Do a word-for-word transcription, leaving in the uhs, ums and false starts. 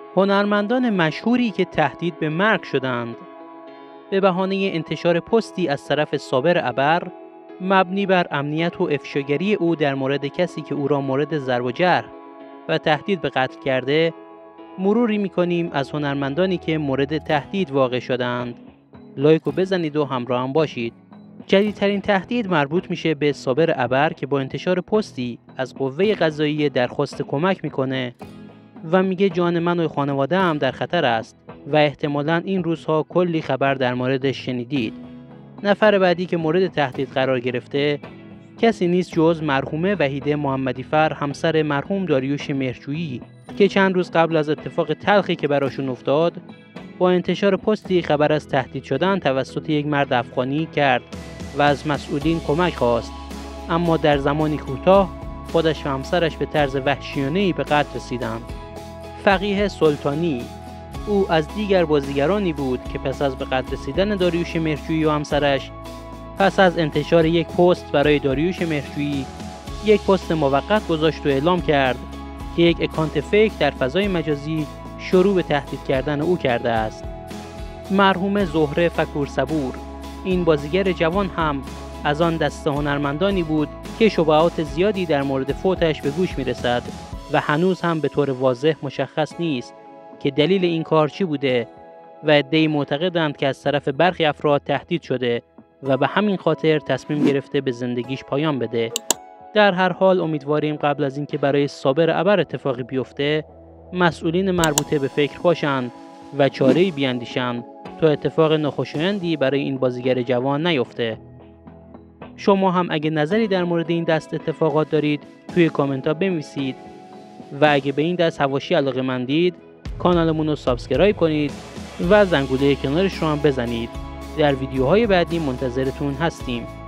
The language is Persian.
هنرمندان مشهوری که تهدید به مرگ شدند به بهانه انتشار پستی از طرف صابر ابر مبنی بر امنیت و افشاگری او در مورد کسی که او را مورد ضرب و جرح و تهدید به قتل کرده، مروری می‌کنیم از هنرمندانی که مورد تهدید واقع شدند. لایکو بزنید و همراه هم باشید. جدیدترین تهدید مربوط میشه به صابر ابر که با انتشار پستی از قوه قضاییه درخواست کمک میکنه و میگه جان من و خانواده هم در خطر است و احتمالاً این روزها کلی خبر در موردش شنیدید. نفر بعدی که مورد تهدید قرار گرفته کسی نیست جز مرحومه وحیده محمدیفر، همسر مرحوم داریوش مهرجویی که چند روز قبل از اتفاق تلخی که براشون افتاد با انتشار پستی خبر از تهدید شدن توسط یک مرد افغانی کرد و از مسئولین کمک خواست، اما در زمانی کوتاه خودش و همسرش به طرز وحشیانه‌ای به قتل رسیدند. فقیه سلطانی، او از دیگر بازیگرانی بود که پس از به قتل رسیدن داریوش مهرجویی و همسرش، پس از انتشار یک پست برای داریوش مهرجویی یک پست موقت گذاشت و اعلام کرد که یک اکانت فیک در فضای مجازی شروع به تهدید کردن او کرده است. مرحوم زهره فکور صبور، این بازیگر جوان هم از آن دسته هنرمندانی بود که شبهات زیادی در مورد فوتش به گوش می رسد و هنوز هم به طور واضح مشخص نیست که دلیل این کار چی بوده و عده‌ای معتقدند که از طرف برخی افراد تهدید شده و به همین خاطر تصمیم گرفته به زندگیش پایان بده. در هر حال امیدواریم قبل از اینکه برای صابر ابر اتفاقی بیفته مسئولین مربوطه به فکر باشند و چاره‌ای بیاندیشند تا اتفاق ناخوشایندی برای این بازیگر جوان نیفته. شما هم اگه نظری در مورد این دست اتفاقات دارید توی کامنت ها بنویسید و اگه به این دست حواشی علاقه‌مندید کانالمون رو سابسکرایب کنید و زنگوله کنارش رو هم بزنید. در ویدیوهای بعدی منتظرتون هستیم.